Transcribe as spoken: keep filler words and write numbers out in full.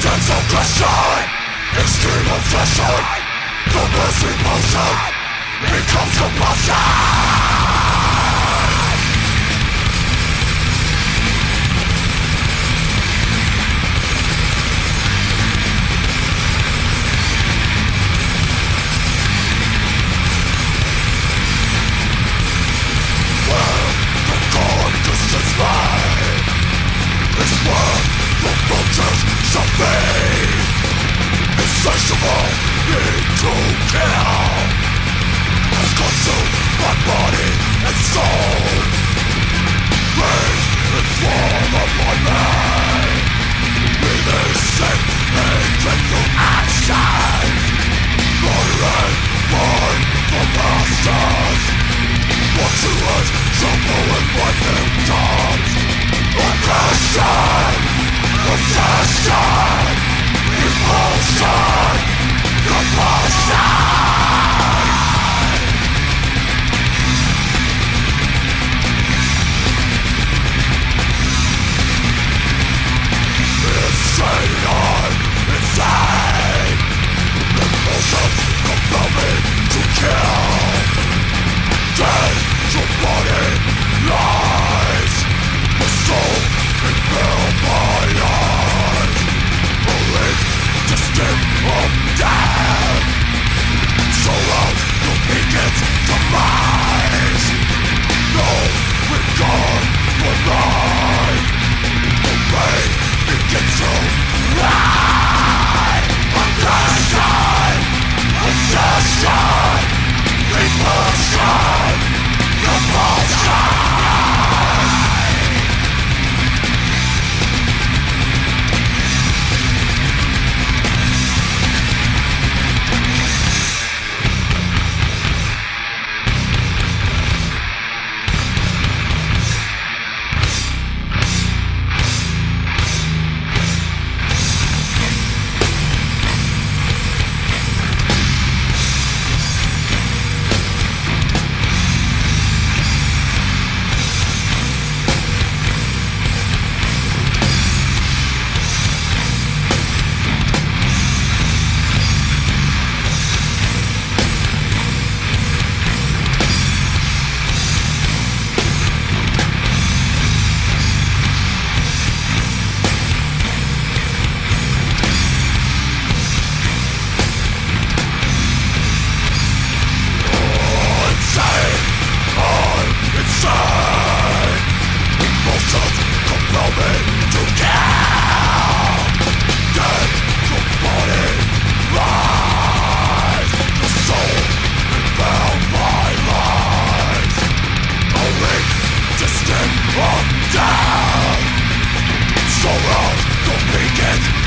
Transgression, extreme obsession, thoughtless repulsion becomes compulsion. Where the consciousness lies is where the vultures shall feed. Insatiable need to kill has consumed my body and soul. Rage in form of my mind, releasing hatred through action. Murder and burn for masters, watchers tremble in my victims. Aggression, obsession, repulsion, compulsion. Insane, I'm insane. Emotions compel me to kill. Dead, your body lies. My soul impaled my eyes. Awake, distant of death. Surround your beacons demise. No regard for life. The pain begins to lie. Aggression, obsession, repulsion, compulsion. Surround the beacons